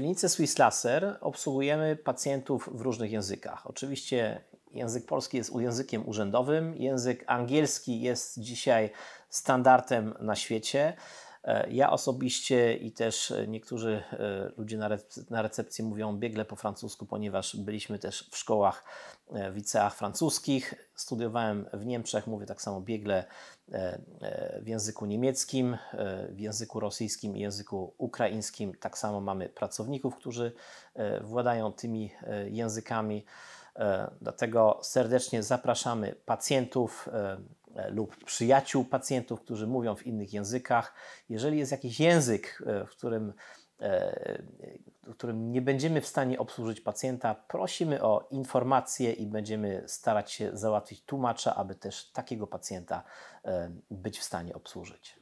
klinice Swiss Laser obsługujemy pacjentów w różnych językach. Oczywiście język polski jest językiem urzędowym, język angielski jest dzisiaj standardem na świecie. Ja osobiście i też niektórzy ludzie na recepcji mówią biegle po francusku, ponieważ byliśmy też w szkołach, w liceach francuskich. Studiowałem w Niemczech, mówię tak samo biegle w języku niemieckim, w języku rosyjskim i języku ukraińskim. Tak samo mamy pracowników, którzy władają tymi językami. Dlatego serdecznie zapraszamy pacjentów lub przyjaciół pacjentów, którzy mówią w innych językach. Jeżeli jest jakiś język, w którym nie będziemy w stanie obsłużyć pacjenta, prosimy o informacje i będziemy starać się załatwić tłumacza, aby też takiego pacjenta być w stanie obsłużyć.